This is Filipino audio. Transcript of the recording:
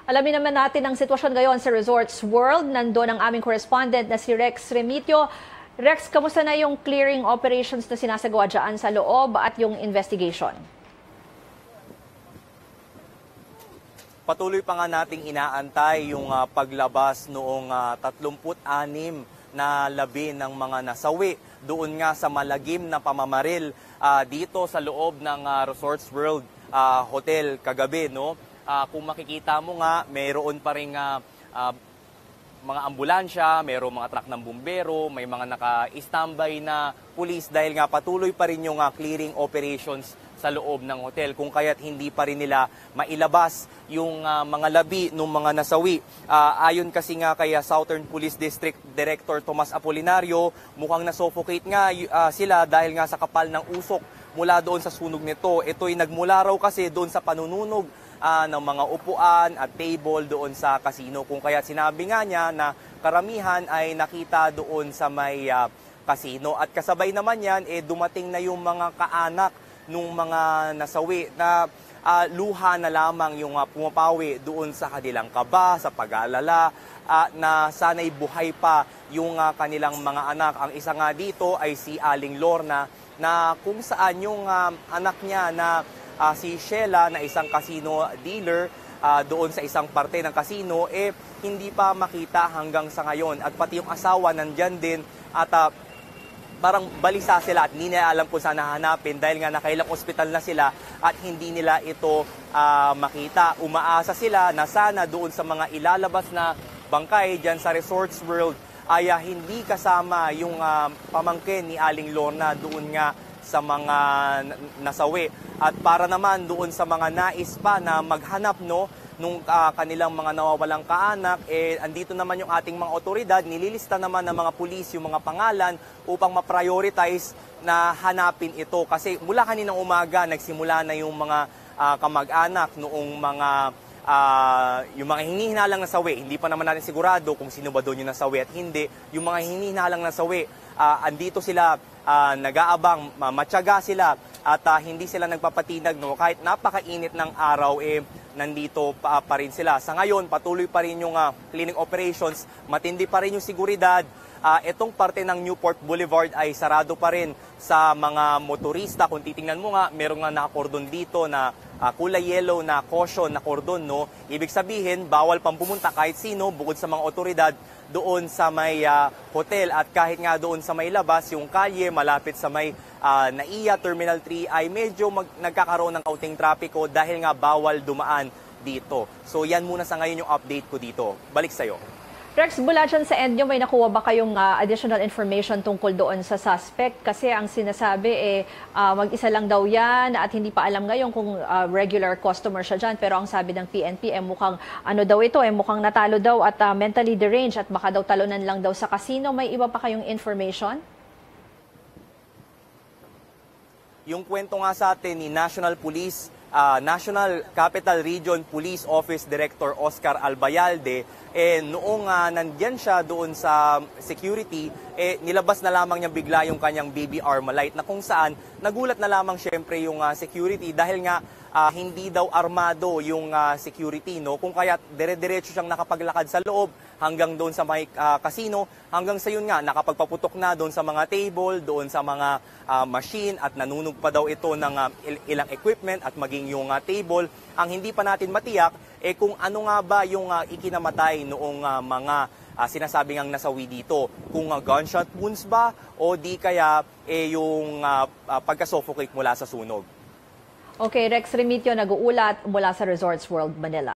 Alamin naman natin ang sitwasyon ngayon sa Resorts World. Nandun ang aming correspondent na si Rex Remitio. Rex, kamusta na yung clearing operations na sinasagawa dyan sa loob at yung investigation? Patuloy pa nga nating inaantay yung paglabas noong 36 na labi ng mga nasawi doon nga sa malagim na pamamaril dito sa loob ng Resorts World Hotel kagabi. No? Kung makikita mo nga, mayroon pa rin mga ambulansya, mayroong mga truck ng bumbero, may mga naka-standby na pulis dahil nga patuloy pa rin yung clearing operations sa loob ng hotel, kung kaya't hindi pa rin nila mailabas yung mga labi ng mga nasawi. Ayon kasi nga kay Southern Police District Director Tomas Apolinario, mukhang nasuffocate nga sila dahil nga sa kapal ng usok mula doon sa sunog nito. Ito'y nagmula raw kasi doon sa panununog ng mga upuan at table doon sa casino, kung kaya sinabi nga niya na karamihan ay nakita doon sa may casino. At kasabay naman yan, dumating na yung mga kaanak nung mga nasawi na luha na lamang yung pumapawi doon sa kanilang kaba, sa pag-aalala, na sana'y buhay pa yung kanilang mga anak. Ang isa nga dito ay si Aling Lorna, na kung saan yung anak niya na si Sheila na isang casino dealer doon sa isang parte ng casino, hindi pa makita hanggang sa ngayon. At pati yung asawa nandyan din at parang balisa sila at hindi nila alam kung saan hahanapin dahil nga nakailang ospital na sila at hindi nila ito makita. Umaasa sila na sana doon sa mga ilalabas na bangkay dyan sa Resorts World ay hindi kasama yung pamangkin ni Aling Lorna doon nga sa mga nasawi. At para naman doon sa mga nais pa na maghanap nung kanilang mga nawawalang kaanak, andito naman yung ating mga otoridad, nililista naman ng mga pulis yung mga pangalan upang ma-prioritize na hanapin ito. Kasi mula kaninang umaga, nagsimula na yung mga kamag-anak noong yung mga hinihinalang nasawi. Hindi pa naman natin sigurado kung sino ba doon yung nasawi at hindi. Yung mga hinihinalang nasawi, andito sila, nag-aabang, matyaga sila at hindi sila nagpapatinag. Kahit napakainit ng araw, nandito pa rin sila. Sa ngayon, patuloy pa rin yung cleaning operations, matindi pa rin yung seguridad. Itong parte ng Newport Boulevard ay sarado pa rin sa mga motorista. Kung titingnan mo nga, meron nga nakakordon dito na kulay yellow na caution na kordon. No? Ibig sabihin, bawal pang pumunta kahit sino bukod sa mga otoridad doon sa may hotel. At kahit nga doon sa may labas, yung kalye malapit sa may NAIA Terminal 3 ay medyo nagkakaroon ng kaunting trapiko dahil nga bawal dumaan dito. So yan muna sa ngayon yung update ko dito. Balik sa'yo. Rex, mula dyan sa end nyo, may nakuha ba kayong additional information tungkol doon sa suspect? Kasi ang sinasabi mag-isa lang daw yan at hindi pa alam ngayon kung regular customer siya dyan. Pero ang sabi ng PNP, mukhang ano daw ito, mukhang natalo daw at mentally deranged at baka daw talunan lang daw sa casino. May iba pa kayong information? Yung kwento nga sa atin ni National National Capital Region Police Office Director Oscar Albayalde, noong nandyan siya doon sa security, nilabas na lamang niya bigla yung kanyang baby Armalite na kung saan nagulat na lamang syempre yung security dahil nga hindi daw armado yung security, no? Kung kaya dire-diretso siyang nakapaglakad sa loob hanggang doon sa may casino, hanggang sa yun nga nakapagpaputok na doon sa mga table, doon sa mga machine at nanunog pa daw ito ng ilang equipment at maging yung table. Ang hindi pa natin matiyak kung ano nga ba yung ikinamatay noong mga sinasabi ngang nasawi dito. Kung gunshot wounds ba o di kaya yung pagka-suffocate mula sa sunog. Okay, Rex Remitio nag-uulat mula sa Resorts World, Manila.